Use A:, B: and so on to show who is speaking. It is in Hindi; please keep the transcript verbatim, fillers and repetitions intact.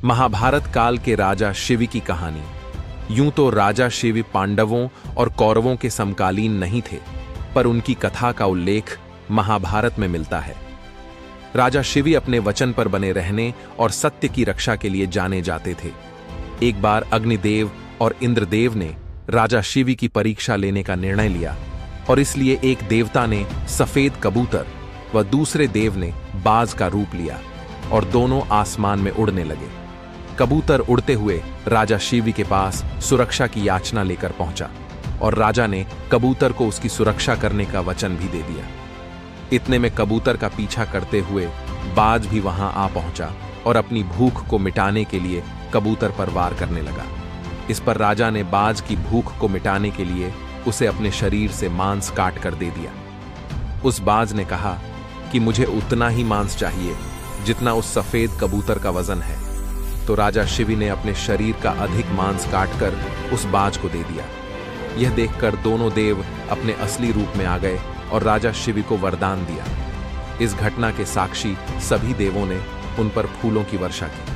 A: महाभारत काल के राजा शिवी की कहानी। यूं तो राजा शिवी पांडवों और कौरवों के समकालीन नहीं थे, पर उनकी कथा का उल्लेख महाभारत में मिलता है। राजा शिवी अपने वचन पर बने रहने और सत्य की रक्षा के लिए जाने जाते थे। एक बार अग्निदेव और इंद्रदेव ने राजा शिवी की परीक्षा लेने का निर्णय लिया और इसलिए एक देवता ने सफेद कबूतर व दूसरे देव ने बाज का रूप लिया और दोनों आसमान में उड़ने लगे। कबूतर उड़ते हुए राजा शिवी के पास सुरक्षा की याचना लेकर पहुंचा और राजा ने कबूतर को उसकी सुरक्षा करने का वचन भी दे दिया। इतने में कबूतर का पीछा करते हुए बाज भी वहां आ पहुंचा और अपनी भूख को मिटाने के लिए कबूतर पर वार करने लगा। इस पर राजा ने बाज की भूख को मिटाने के लिए उसे अपने शरीर से मांस काट कर दे दिया। उस बाज ने कहा कि मुझे उतना ही मांस चाहिए जितना उस सफेद कबूतर का वजन है। तो राजा शिवी ने अपने शरीर का अधिक मांस काटकर उस बाज को दे दिया। यह देखकर दोनों देव अपने असली रूप में आ गए और राजा शिवी को वरदान दिया। इस घटना के साक्षी सभी देवों ने उन पर फूलों की वर्षा की।